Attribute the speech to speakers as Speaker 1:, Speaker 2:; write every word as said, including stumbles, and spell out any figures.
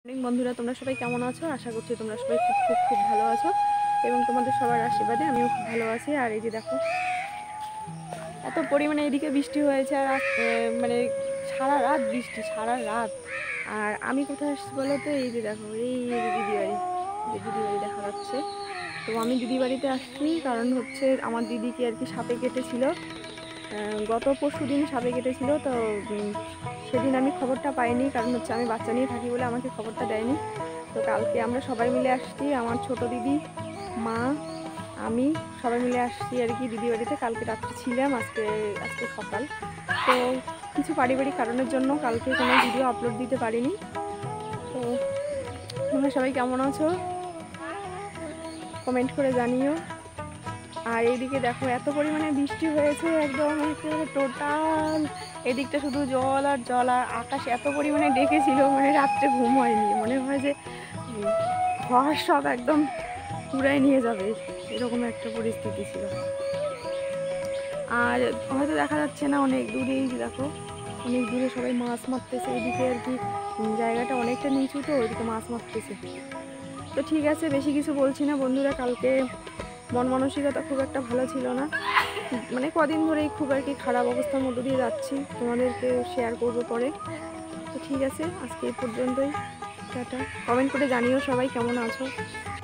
Speaker 1: অনেক বন্ধুরা তোমরা সবাই কেমন আছো? আশা করছি তোমরা সবাই খুব খুব খুব ভালো আছো এবং তোমাদের সবার আশীর্বাদে আমিও খুব ভালো আছি। আর এই যে দেখো এত পরিমাণে এদিকে বৃষ্টি হয়েছে আর মানে সারা রাত বৃষ্টি, সারা রাত। আর আমি কোথায় আসছি বলো তো? এই যে দেখো, এই যে দিদি বাড়ি, যে দিদি বাড়ি দেখা যাচ্ছে। তো আমি দিদি বাড়িতে আসছি কারণ হচ্ছে আমার দিদিকে আর কি সাপে কেটেছিল, গত পরশু দিন সাপে কেটেছিল। তো সেদিন আমি খবরটা পাইনি, কারণ হচ্ছে আমি বাচ্চা নিয়ে থাকি বলে আমাকে খবরটা দেয়নি। তো কালকে আমরা সবাই মিলে আসছি, আমার ছোট দিদি, মা, আমি সবাই মিলে আসছি আর কি দিদি বাড়িতে। কালকে রাত্রে ছিলাম, আজকে আজকে সকাল। তো কিছু পারিবারিক কারণের জন্য কালকে কোনো ভিডিও আপলোড দিতে পারিনি। তো তোমরা সবাই কেমন আছো কমেন্ট করে জানিও। আর এইদিকে দেখো এত পরিমাণে বৃষ্টি হয়েছে, একদম একেবারে টোটাল এদিকটা শুধু জল আর জল। আর আকাশ এত পরিমাণে ডেকেছিল, মানে রাত্রে ঘুম হয়নি, মনে হয় যে ঘর সব একদম পুরাই নিয়ে যাবে, এরকম একটা পরিস্থিতি ছিল। আর হয়তো দেখা যাচ্ছে না, অনেক দূরেই দেখো, অনেক দূরে সবাই মাছ মারতেছে। এদিকে আর কি জায়গাটা অনেকটা নিচু, তো ওইদিকে মাছ মারতেছে। তো ঠিক আছে, বেশি কিছু বলছি না বন্ধুরা। কালকে মন মানসিকতা খুব একটা ভালো ছিল না, মানে কদিন ধরেই খুব আর কি খারাপ অবস্থার মধ্য দিয়ে যাচ্ছি, তোমাদেরকে শেয়ার করবো পরে। তো ঠিক আছে, আজকে এই পর্যন্তই। টাটা। কমেন্ট করে জানিও সবাই কেমন আছো।